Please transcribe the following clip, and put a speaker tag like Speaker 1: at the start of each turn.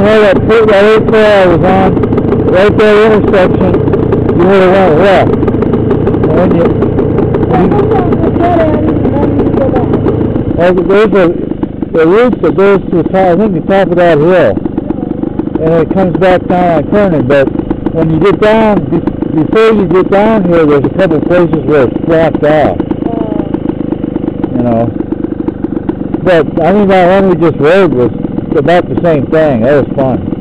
Speaker 1: know that 8 I was on, right there intersection, you would have went left. And when you there's the route that goes to the top, I think the top of that hill, and it comes back down on Kernan, but when you get down, before you get down here, there's a couple places where it's blocked off. You know. But, I mean, that one we just rode was about the same thing. That was fun.